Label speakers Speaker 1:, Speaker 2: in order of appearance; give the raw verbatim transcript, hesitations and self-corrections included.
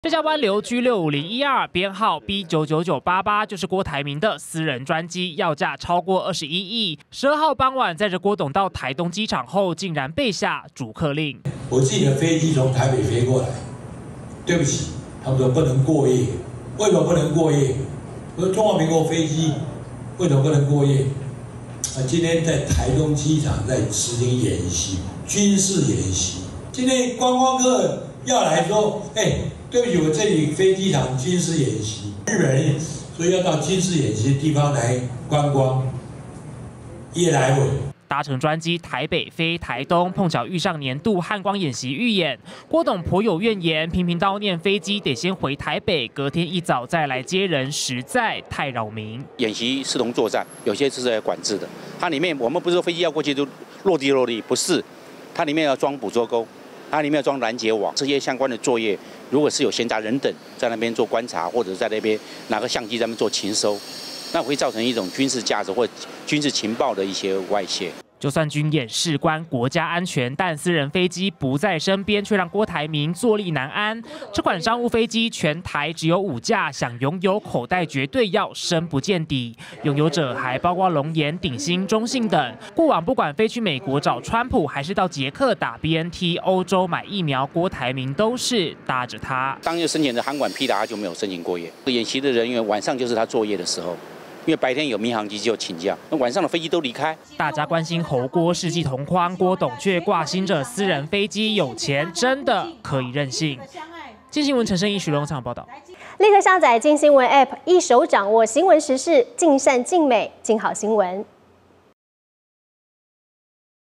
Speaker 1: 这架湾流 G 六五零一二编号 B 九九九八八就是郭台铭的私人专机，要价超过二十一亿。十二号傍晚载着郭董到台东机场后，竟然被下主客令。
Speaker 2: 我自己的飞机从台北飞过来，对不起，他们说不能过夜。为什么不能过夜？我说中华民国飞机为什么不能过夜？啊，今天在台东机场在执行演习，军事演习。今天观光客要来说，哎。对不起，我这里飞机场军事演习，日本人所以要到军事演习的地方来观光，夜来尾。
Speaker 1: 搭乘专机台北飞台东，碰巧遇上年度汉光演习预演，郭董颇有怨言，频频叨念飞机得先回台北，隔天一早再来接人，实在太扰民。
Speaker 3: 演习视同作战，有些是在管制的，它里面我们不是说飞机要过去就落地落地，不是，它里面要装捕捉钩。它里面要装拦截网，这些相关的作业，如果是有闲杂人等在那边做观察，或者在那边拿个相机在那边做勤收，那会造成一种军事价值或军事情报的一些外泄。
Speaker 1: 就算军演事关国家安全，但私人飞机不在身边，却让郭台铭坐立难安。这款商务飞机全台只有五架，想拥有口袋绝对要深不见底。拥有者还包括龙岩、鼎新、中信等。过往不管飞去美国找川普，还是到捷克打 B N T、欧洲买疫苗，郭台铭都是搭着它。
Speaker 3: 当日申请的航管 P 达就没有申请过夜。演习的人员晚上就是他作业的时候。因为白天有民航机就请假，那晚上的飞机都离开。
Speaker 1: 大家关心侯郭世纪同框，郭董却挂心着私人飞机，有钱真的可以任性。金新闻陈胜义、许荣场报道。
Speaker 4: 立刻下载金新闻 App， 一手掌握新闻时事，尽善尽美，尽好新闻。